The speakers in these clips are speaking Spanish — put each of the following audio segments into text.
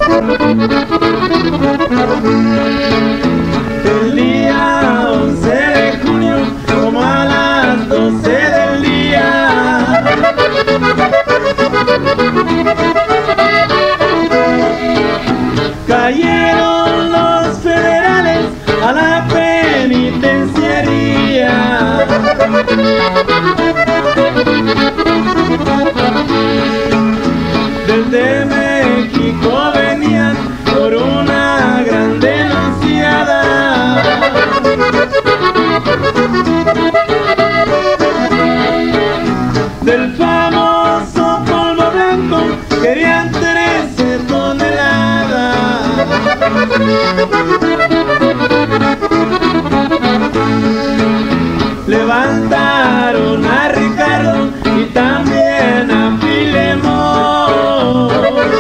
El día 11 de junio, como a las 12 del día, cayeron los federales a la penitenciaría. Desde México venían por una gran denunciada. Del famoso polvo blanco querían 13 toneladas. Levantaron a Ricardo y también a Filemón,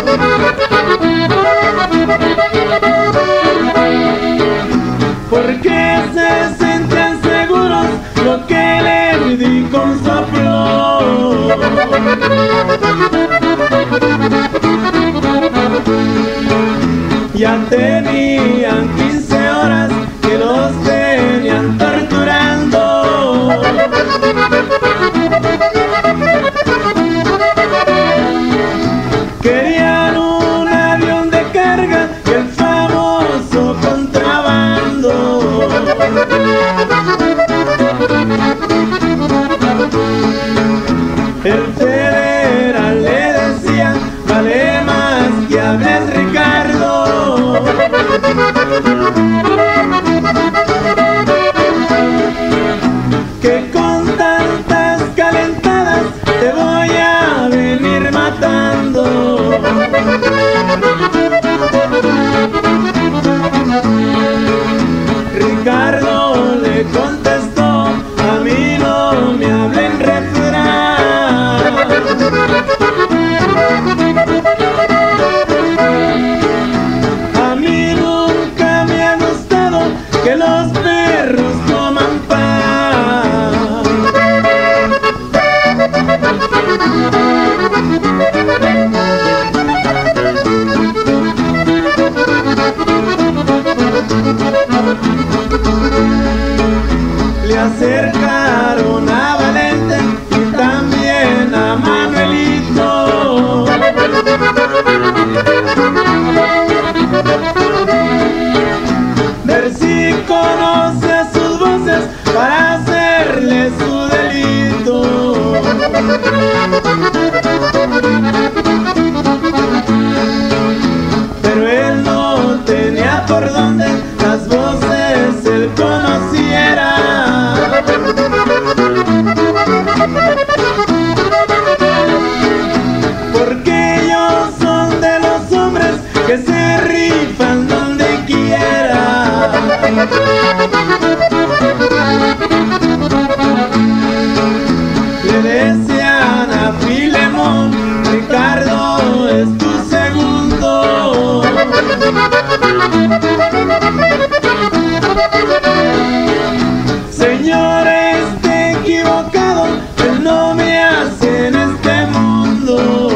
porque se sentían seguros lo que les di con sopló. Ya tenían 15 horas que los tenían torturando. Querían un avión de carga y el famoso contrabando. El federal le decía: vale más que hables, Ricardo. Que con tantas calentadas te voy a venir matando. Ricardo le contestó: a mí no me hablen refrán. A mí nunca me ha gustado que los perros coman pan. Le acercaron a Valente y también a Manuelito. Ver si conoce sus voces para hacerle su delito. Pero él no tenía por dónde las voces él conociera. Porque ellos son de los hombres que se rifan donde quiera. Le decían a Filemón: Ricardo es tu segundo. Señor, esté equivocado, él no me hace en este mundo.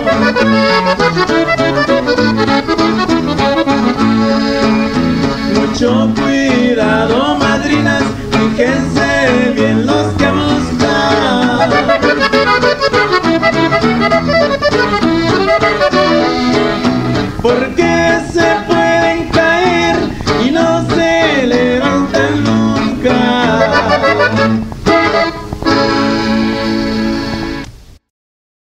Mucho cuidado, madrinas, fíjense bien los que buscan. Porque